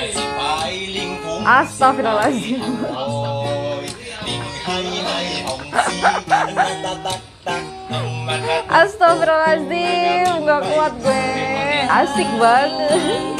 Astagfirullahaladzim. Astagfirullahaladzim, gak kuat gue. Asik banget.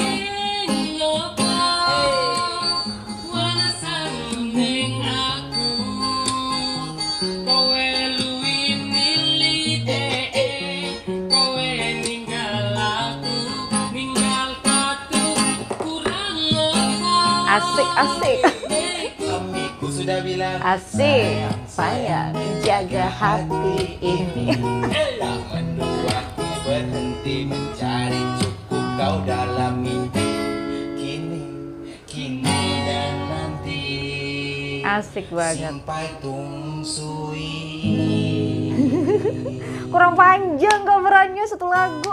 Asik, asik. Suamiku sudah bilang asik, sayang, jaga hati ini. Tak mendua berhenti mencari cukup kau dalam mimpi. Kini dan nanti. Asik banget. Sampai tungsui. Kurang panjang coverannya satu lagu.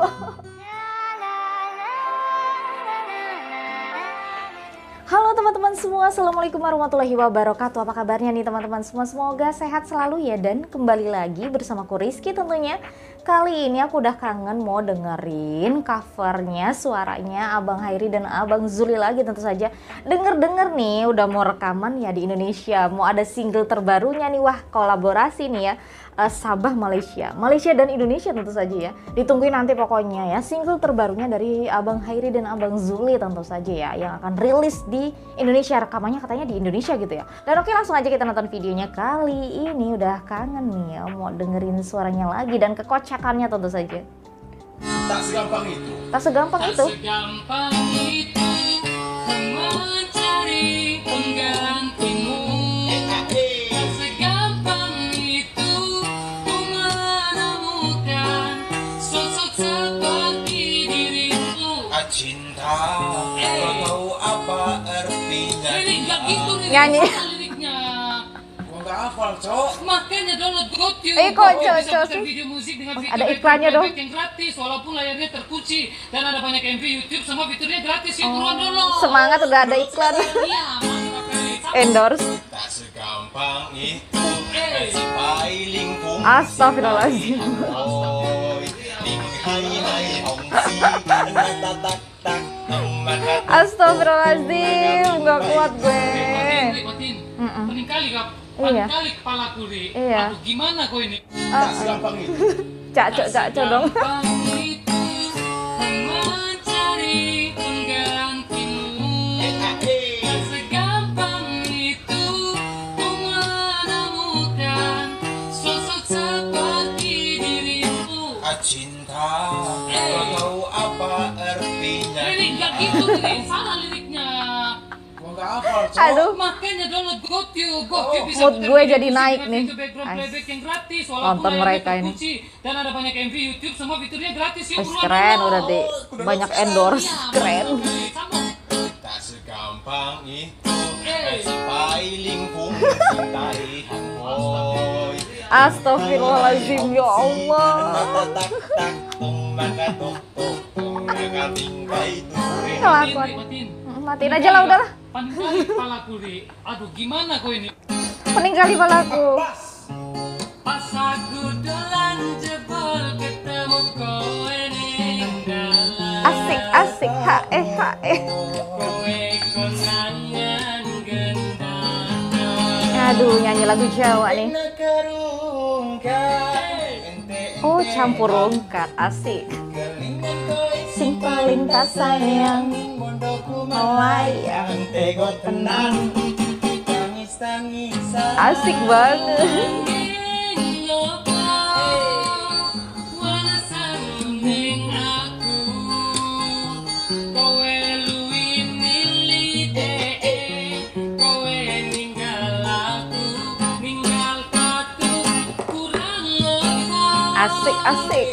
Halo teman-teman semua, assalamualaikum warahmatullahi wabarakatuh. Apa kabarnya nih teman-teman semua? Semoga sehat selalu ya. Dan kembali lagi bersamaku Rizky tentunya. Kali ini aku udah kangen mau dengerin covernya, suaranya Abang Hairi dan Abang Zuli lagi tentu saja. Denger-denger nih udah mau rekaman ya di Indonesia. Mau ada single terbarunya nih, wah kolaborasi nih ya. Sabah Malaysia dan Indonesia tentu saja ya. Ditungguin nanti pokoknya ya single terbarunya dari Abang Hairi dan Abang Zuli tentu saja ya, yang akan rilis di Indonesia, rekamannya katanya di Indonesia gitu ya. Dan oke, langsung aja kita nonton videonya. Kali ini udah kangen nih ya, mau dengerin suaranya lagi dan kekocakannya tentu saja. Tak segampang itu. Tak segampang itu. Mencari penggantimu. Cinta, kau tahu apa artinya? Nyanyi. Gua nggak hafal, Cok. Makanya download GoTube. Kok Cok bisa video musik dengan fitur ada iklannya dong. yang gratis, walaupun layarnya terkunci dan ada banyak MV YouTube, semua fiturnya gratis. Yuk buruan download. Semangat, udah ada iklan. Iya, mantap kali. Endorse. Tak segampang itu. Si pailing kung. Astagfirullahaladzim. Astagfirullahaladzim, gak kuat gue. Pening kali kap. Iya. Kali kepala kuri. Iya. Aduh, gimana kau ini? Tak segampang itu. Cak dong. Mencari penggantimu. Segampang itu menemukan sosok seperti dirimu. Cinta, kau tahu apa artinya? Lirik gak gitu, salah liriknya. Gua nggak hafal, Cok. Aduh, Makanya download GoTube. GoTube bisa mood putar gue video jadi musik naik dengan nih. fitur background Ais. playback yang gratis, Nonton walaupun layarnya mereka ini. terkunci dan ada banyak MV YouTube, semua fiturnya gratis. Yuk buruan Keren, download. udah deh banyak endorse, keren. Tak segampang itu. Si pailing kung mencintai hangoi. Astagfirullahaladzim, ya Allah. Kelakuan. Matiin aja lah udahlah. Paling kali kepala kuri. Aduh, gimana kau ini? Mending kali palaku. Pas aku dolan jebol ketemu kowe ning dalan. Asik, hae. Kowe konangan gendang. Aduh, nyanyi lagu Jawa nih. Oh, campur rungkat, asik. Sing paling tak sayang melayang ego tenang. asik banget. Asik.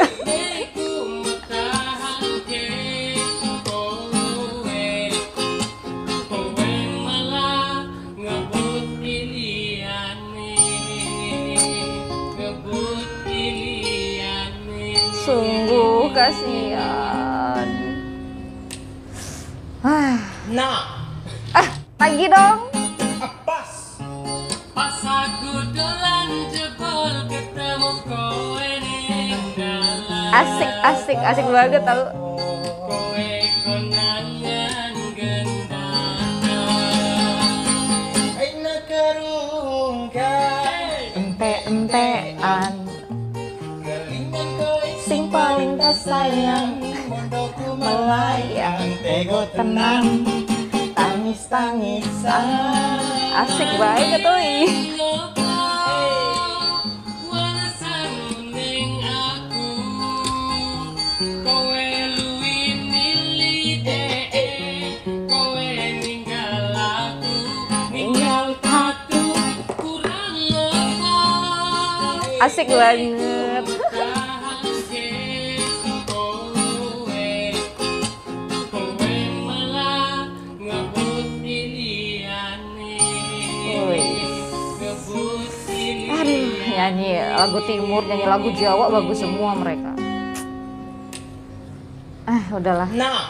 Sungguh kasihan. Nah, Lagi dong. pas. Pas aku dolan jebol ketemu kowe ning dalan. Asik banget tau. Kowe konangan gendang. sampean sing paling tersayang melayang tego tenang tangis-tangisan. Asik banget tuh. Asik banget. Aduh, nyanyi lagu timur, nyanyi lagu Jawa bagus semua mereka. Udahlah. Nah.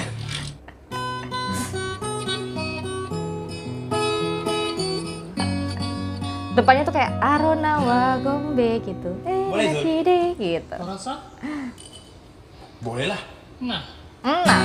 Depannya tuh kayak Aronawa Gombe gitu. Boleh, Zul? Gede gitu. Rasa? Boleh lah. Nah, Nah,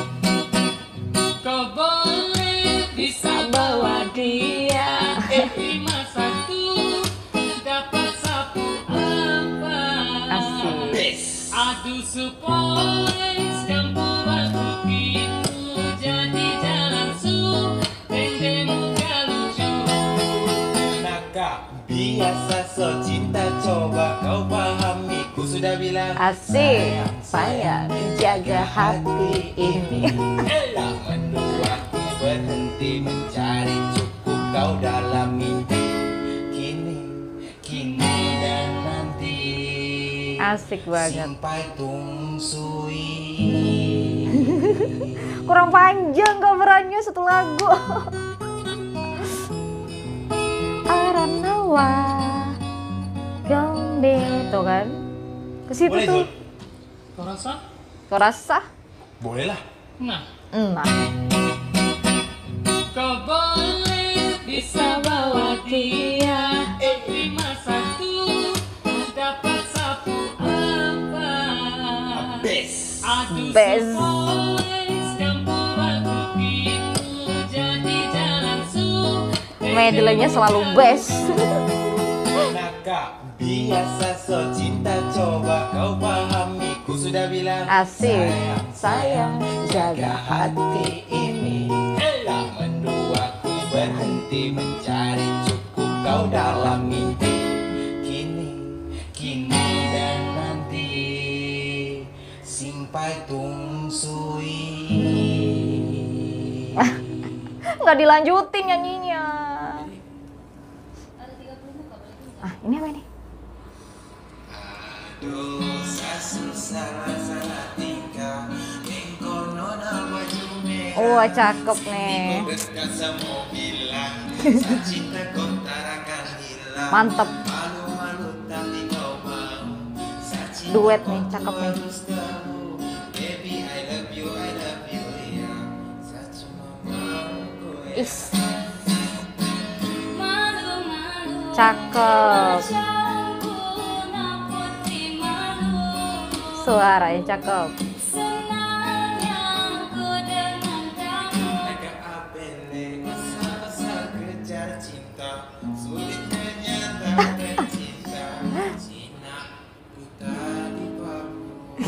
kau boleh bisa bawa dia. 51 dapat sapu apa? asik. Adu supports campur batu itu jadi jalan su tendemu lucu. Naka biasa so cinta, coba kau pahami. Ku sudah bilang Asik. Saya jaga hati ini. tak mendua ku berhenti mencari, cukup kau dalam mimpi. Kini dan nanti. Asik banget. Sampai tungsui. Kurang panjang coverannya satu lagu. Aronawa Gombe tuh kan. Ke situ Boleh, tuh. Zul? Kau rasa? Kau rasa? Boleh lah. Nah, Nah, kau boleh bisa bawa dia. 51 dapat sapu apa? Best. Adu Best. supports campur batu itu jadi jalan su. medley-nya selalu best. Naka biasa so cinta, coba kau pahami. Ku sudah bilang Asik. Sayang jaga hati ini. tak mendua ku berhenti mencari, cukup kau dalam mimpi. Kini dan nanti sampai tungsui. Nggak dilanjutin nyanyinya. Ini apa nih? Dosa susah salah tingkah, engkau nona baju merah. Wah, cakep nih. Dekat semua bilang, cinta kau tarakan hilang. Mantep. Malu-malu tapi kau mau. Duet nih, cakep nih. Baby, I love you, ya. Is. Cakep. Suaranya cakep. Agak apele, masa-masa kejar cinta, sulit menyatakan cinta. Cina, ku tadi babu.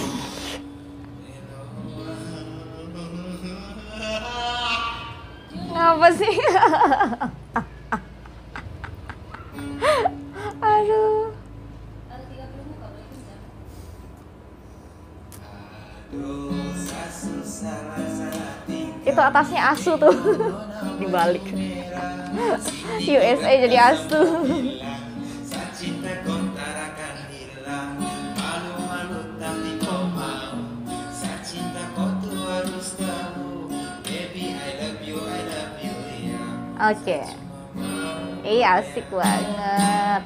Ngapa sih? Aduh. Dosa susah salah tingkah. Itu atasnya asu tuh. Dibalik. USA jadi asu. Saat cinta kau tarakan hilang, malu-malu tapi kau mau. Saat cinta kau tuh harus tahu, baby I love you, ya. Oke. Iya, asik banget.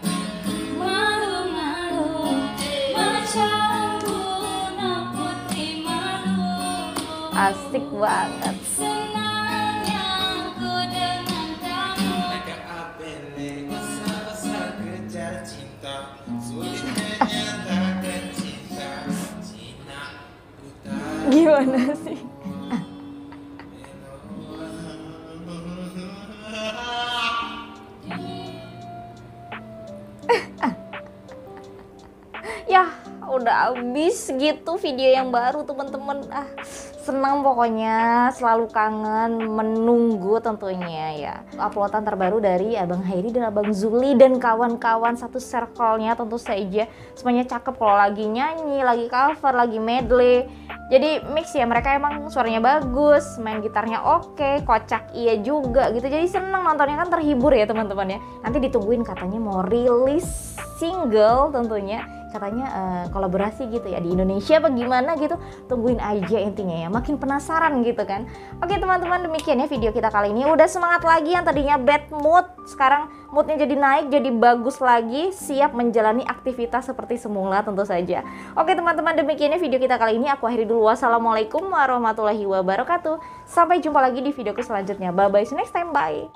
Asik banget. Agak apele, masa-masa kejar cinta, sulit menyatakan cinta. Cina, ku tak. Gimana sih? udah habis gitu video yang baru teman-teman. Senang pokoknya, selalu kangen, menunggu tentunya ya uploadan terbaru dari Abang Hairi dan Abang Zuli dan kawan-kawan satu circle-nya. Tentu saja semuanya cakep, kalau lagi nyanyi, lagi cover, lagi medley. Jadi mix ya, mereka emang suaranya bagus, main gitarnya oke, kocak iya juga gitu. Jadi seneng nontonnya, kan terhibur ya teman-teman ya. Nanti ditungguin katanya mau rilis single tentunya, katanya kolaborasi gitu ya di Indonesia apa gimana gitu. Tungguin aja intinya ya, makin penasaran gitu kan. Oke teman-teman, demikian ya video kita kali ini. Udah semangat lagi, yang tadinya bad mood sekarang moodnya jadi naik, jadi bagus lagi, siap menjalani aktivitas seperti semula tentu saja. Oke teman-teman, demikian ya video kita kali ini. Aku akhiri dulu, wassalamualaikum warahmatullahi wabarakatuh. Sampai jumpa lagi di videoku selanjutnya. Bye bye, see you next time, bye.